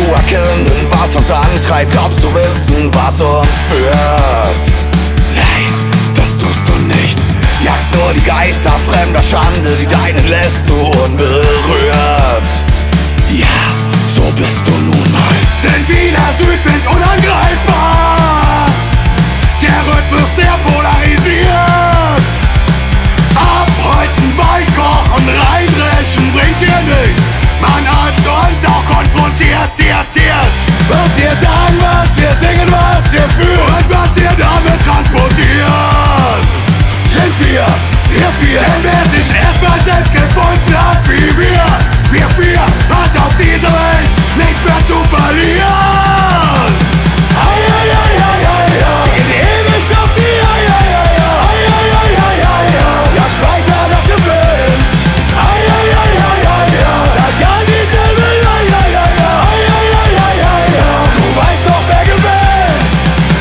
erkennen, was uns antreibt? Glaubst du wissen, was uns führt? Nein, das tust du nicht. Jagst nur die Geister fremder Schande, die deinen lässt du unberührt. Ja, so bist du nun mal. Sind Wiener Südwind unangreifbar. Der Rhythmus, der polarisiert. Abholzen, weichkochen, reindreschen bringt dir nichts. Man hat uns auch konfrontiert. Was wir sagen, was wir singen, was wir fühlen und was wir damit transportieren, sind wir vier. Denn wer sich erstmal selbst gefunden hat wie wir vier, hat auf dieser Welt nichts mehr zu verlieren. Gehen ewig auf die jagst weiter nach dem Wind. Seit Jahren dieselbe du weißt doch, wer gewinnt.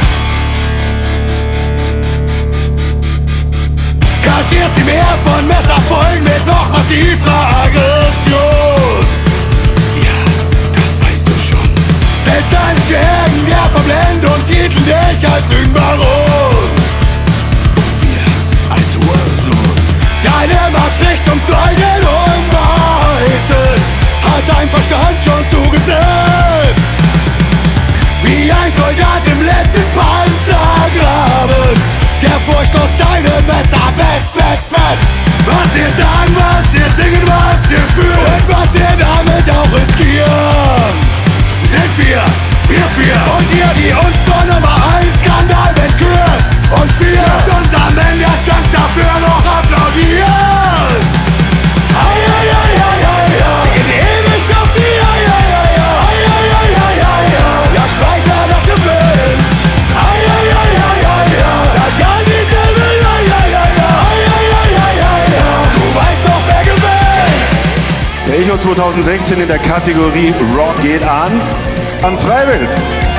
Kassierst die Meer von Messerfolgen mit noch massiver Aggression. Ja, das weißt du schon. Selbst deine Schergen, der Verblendung titeln dich als Lügenbaron. Und wir als Hurensohn. Deine Marschrichtung zu eigenen Unwahrheiten hat dein Verstand schon zugesetzt. Wie ein Soldat im letzten Panzergraben, der Vorstoß seine Messer wetzt. Was wir sagen, was wir singen, was wir fühlen und was wir damit auch riskieren, sind wir vier. Und ihr, die uns zur Nummer 1 Skandal entkürt, uns vier, dürft uns am Ende erst Dank dafür noch applaudieren. Gehen ewig auf die jagst weiter nach dem Wind. Seit Jahren dieselbe du weißt doch, wer gewinnt. Der Echo 2016 in der Kategorie Rock geht an Freiwild.